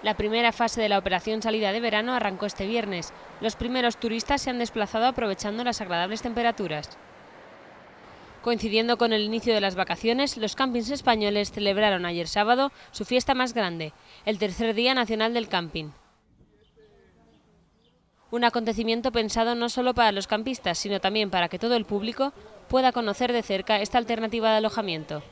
La primera fase de la operación salida de verano arrancó este viernes. Los primeros turistas se han desplazado aprovechando las agradables temperaturas. Coincidiendo con el inicio de las vacaciones, los campings españoles celebraron ayer sábado su fiesta más grande, el tercer Día Nacional del Camping. Un acontecimiento pensado no solo para los campistas, sino también para que todo el público pueda conocer de cerca esta alternativa de alojamiento.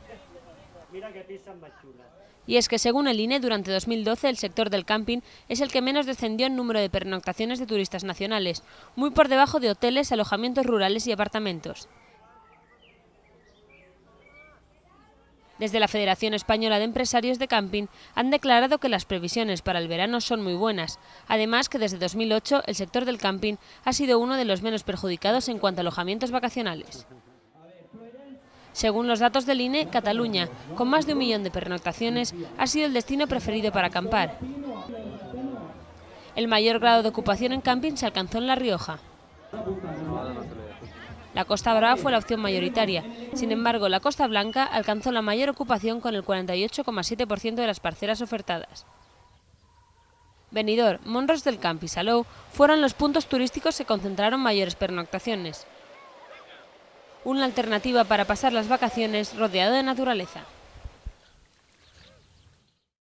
Y es que según el INE, durante 2012 el sector del camping es el que menos descendió en número de pernoctaciones de turistas nacionales, muy por debajo de hoteles, alojamientos rurales y apartamentos. Desde la Federación Española de Empresarios de Camping han declarado que las previsiones para el verano son muy buenas, además que desde 2008 el sector del camping ha sido uno de los menos perjudicados en cuanto a alojamientos vacacionales. Según los datos del INE, Cataluña, con más de 1 millón de pernoctaciones, ha sido el destino preferido para acampar. El mayor grado de ocupación en camping se alcanzó en La Rioja. La Costa Brava fue la opción mayoritaria. Sin embargo, la Costa Blanca alcanzó la mayor ocupación con el 48,7% de las parcelas ofertadas. Benidorm, Mont-ros del Camp y Salou fueron los puntos turísticos que concentraron mayores pernoctaciones. Una alternativa para pasar las vacaciones rodeado de naturaleza.